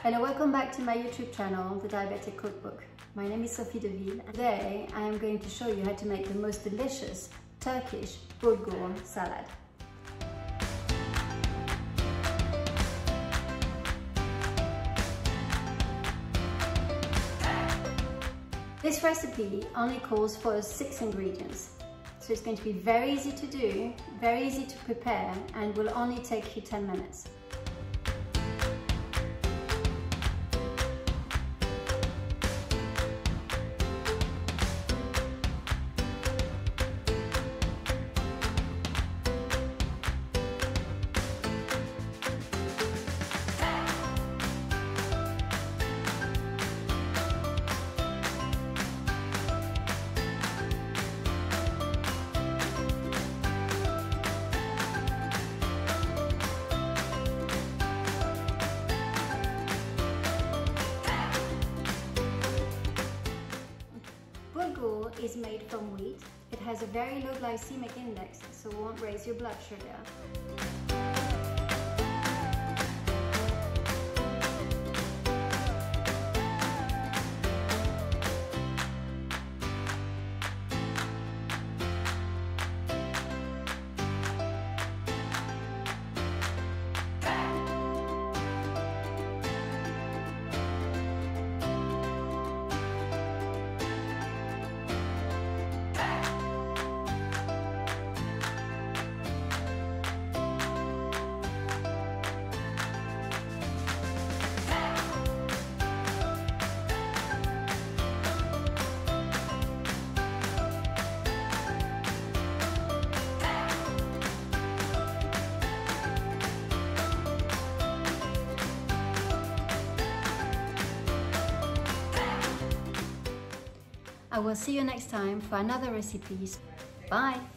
Hello, welcome back to my YouTube channel, The Diabetic Cookbook. My name is Sophie Deville, and today I am going to show you how to make the most delicious Turkish bulgur salad. This recipe only calls for 6 ingredients, so it's going to be very easy to do, very easy to prepare, and will only take you 10 minutes. Bulgur is made from wheat. It has a very low glycemic index, so it won't raise your blood sugar. I will see you next time for another recipe. Bye!